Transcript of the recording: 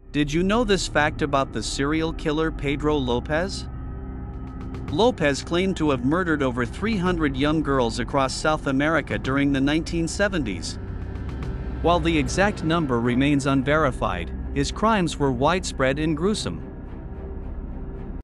Did you know this fact about the serial killer Pedro Lopez? Lopez claimed to have murdered over 300 young girls across South America during the 1970s. While the exact number remains unverified, his crimes were widespread and gruesome.